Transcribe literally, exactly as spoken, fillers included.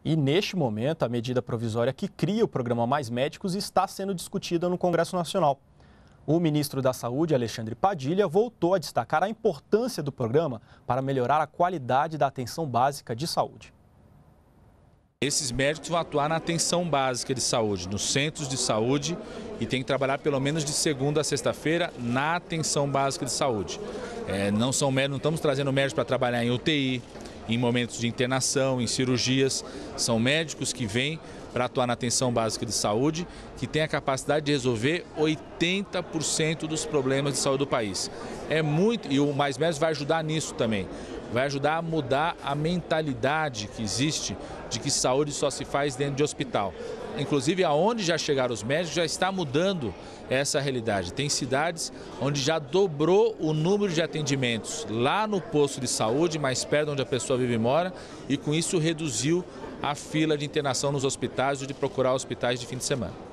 E, neste momento, a medida provisória que cria o programa Mais Médicos está sendo discutida no Congresso Nacional. O ministro da Saúde, Alexandre Padilha, voltou a destacar a importância do programa para melhorar a qualidade da atenção básica de saúde. Esses médicos vão atuar na atenção básica de saúde, nos centros de saúde, e tem que trabalhar pelo menos de segunda a sexta-feira na atenção básica de saúde. É, não são médicos, não estamos trazendo médicos para trabalhar em U T I, em momentos de internação, em cirurgias. São médicos que vêm para atuar na atenção básica de saúde, que tem a capacidade de resolver oitenta por cento dos problemas de saúde do país. É muito, e o Mais Médicos vai ajudar nisso também. Vai ajudar a mudar a mentalidade que existe de que saúde só se faz dentro de hospital. Inclusive, aonde já chegaram os médicos, já está mudando essa realidade. Tem cidades onde já dobrou o número de atendimentos lá no posto de saúde, mais perto onde a pessoa vive e mora, e com isso reduziu a fila de internação nos hospitais ou de procurar hospitais de fim de semana.